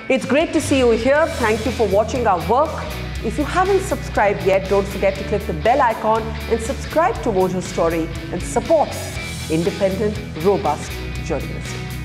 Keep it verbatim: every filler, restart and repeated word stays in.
It's great to see you here. Thank you for watching our work. If you haven't subscribed yet, don't forget to click the bell icon and subscribe to Mojo Story and support independent, robust journalism.